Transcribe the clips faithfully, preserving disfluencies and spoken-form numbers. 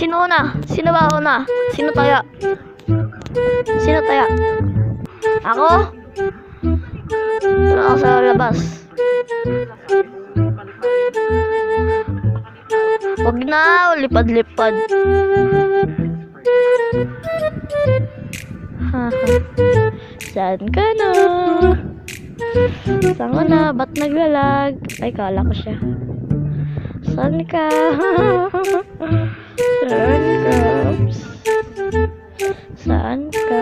Sino una? Sino ba una? Sino taya? Sino taya? Ako? Doon ako sa labas. Huwag na, lipad-lipad. Saan ka na? Saan ka na? Ba't naglalag? Ay, kala ko siya. Saan ka? Saan ka? Saan ka?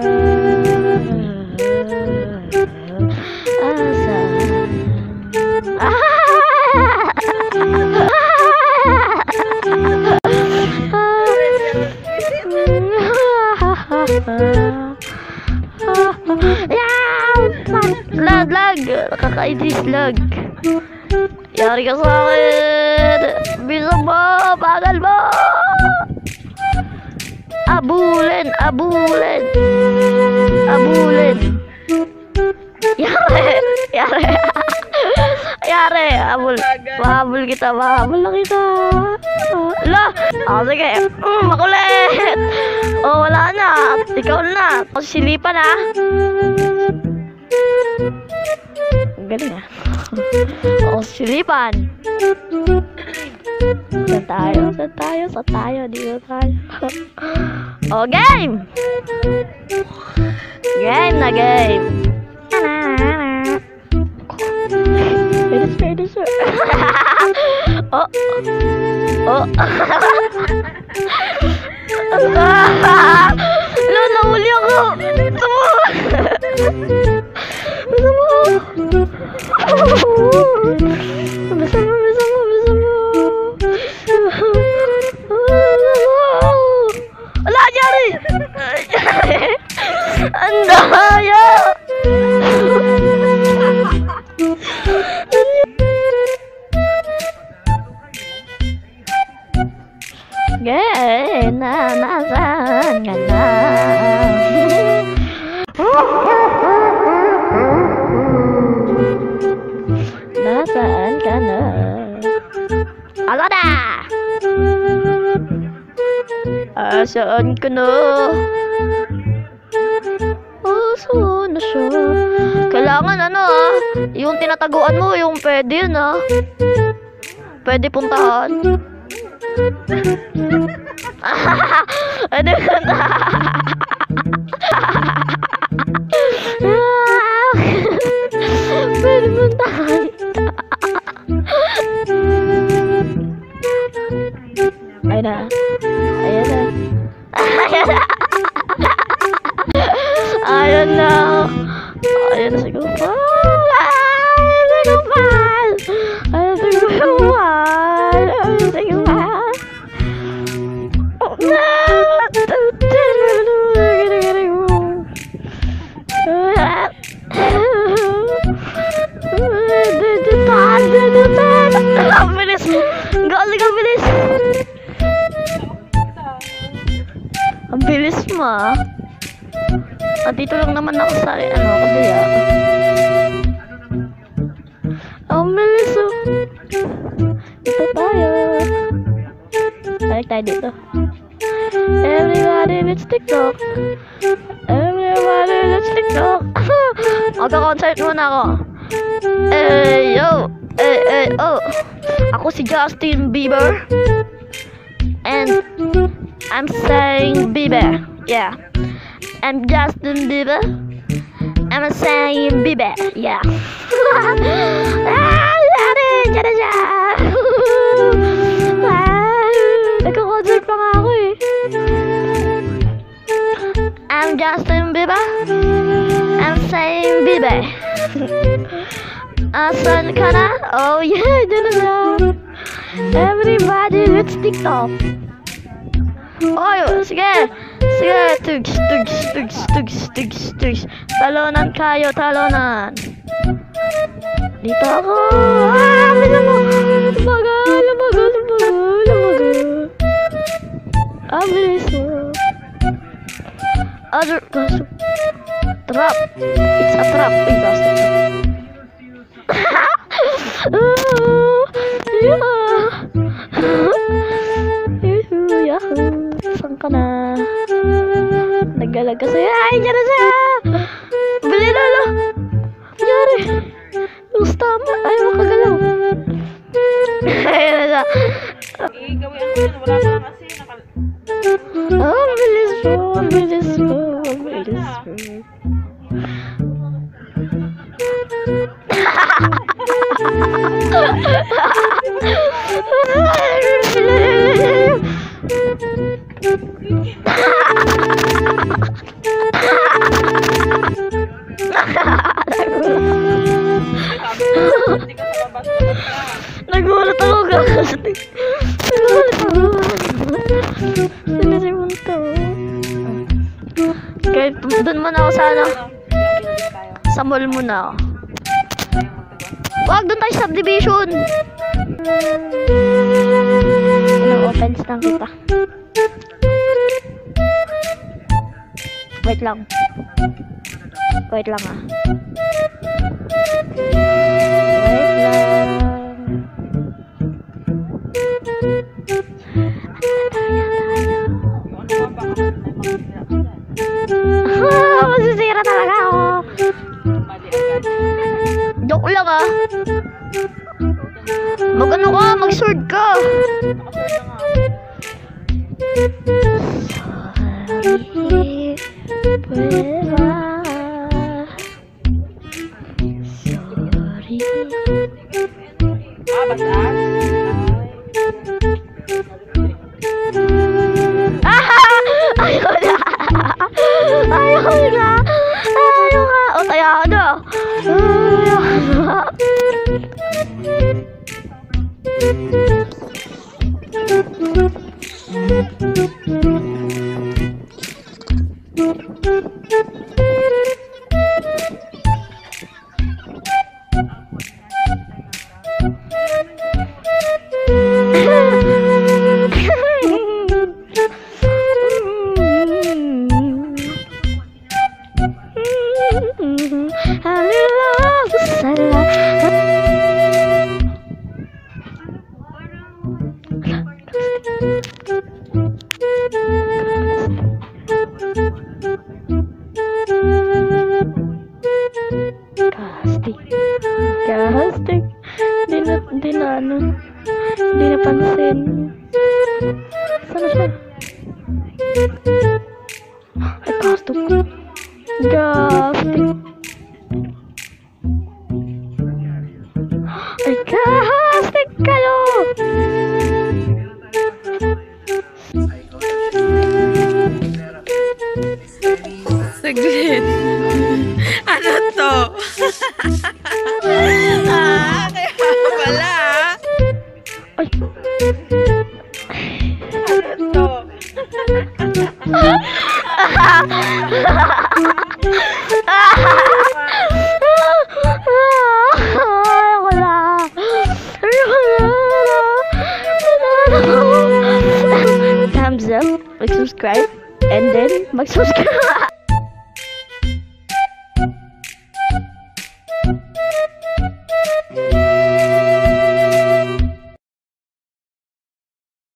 Asan? Lag, lag! Nakakainis lag. Yari ka sa akin! Bisa mo! Bagal mo! Abulin! Abulin! Abulin! Yari! Yari! Yari! Abul! Mahabol kita! Mahabol na kita! Ala! Oh, sige! Mm, makulit! Oh, wala na! Ikaw na! Silipan ha! Galing ah! Oh, silipan! Saan tayo? Saan tayo? Saan tayo? Dito tayo. Oh, game! Game na game! Finish, finish. Oh! Oh! Lo, nahuli ako! Ito mo! Bisa mo! Bisa mo, bisa mo, bisa mo! Wala, Jari! Ang daya! Gaya na, nasaan ka na? Nasaan ka na? Ako na! Asaan ka na? Asaan na siya? Kailangan ano ah, yung tinataguan mo, yung pwede yun ah. Pwede puntahan. Pwede puntahan. Pwede puntahan. Ayun na. Ayun na. Ayun na. Ayun na. Ayun na siguro. Ayun na siguro. Ayun na siguro. Ayun na siguro. Ang bilis! Galing ang bilis! Ang bilis mo ah! At dito lang naman ako sa ano, kabila. Ang bilis oh! Dito tayo! Balik tayo dito. Everybody, let's TikTok! Everybody, let's TikTok! Magka-concert muna ako. Eh, yo! Eh, eh, oh! Ako si Justin Bieber. And I'm saying Bieber. Yeah. I'm Justin Bieber. I'm saying Bieber. Yeah. Ah, sorry! Diyan na siya! Nagka-concert pa nga ako eh. I'm Justin Bieber. I'm saying Bieber. Asan ka na? Oh yeah, dyan na siya. Everybody, let's TikTok. Oh, sige. Sige, tugs, tugs, tugs, tugs, tugs, tugs. Talonan kayo, talonan. Dito ako. Ah, bisa mo. Lumagal, lumagal, lumagal, lumagal. Ah, bilis mo. Other, trap. It's a trap. Wait, basta. Ah, yeah. Yahoo, yahoo. ka na. Nagalag ka sa'yo. Ay, dyan na siya! Bili na, lo! Nangyari? Yung tama. Ay, makagalaw. Ayun na siya. Gawin ang yun. Wala pa lang kasi. Nakal... Oh, bilis po. Bilis po. Bilis po. Nagulat ako guys. Nagulat ako. Sila si Munto. Kahit doon muna ako sa ano. Sa mall muna ako. Wag, doon tayo sa subdivision. Anong offense lang kita. Wait lang. Wait lang ah. Wait lang. Ah, masisira talaga ako. Joke lang ah. Mag ano ka, mag sword ka. Sorry, pwera. Sorry. Ah, basag? Ayaw na. Ayaw na. Ayaw ka. O, tayo ako na. Ayaw na. Casting. Casting. Di na, di na ano. Di napansin. Sana siya? Ay, casting. Casting. Ay, casting kayo! Saglit. Ano to? Ah, kaya pala. Ay. Ano to? Ayoko na. Ayoko na. Thumbs up, mag-subscribe, and then mag-subscribe.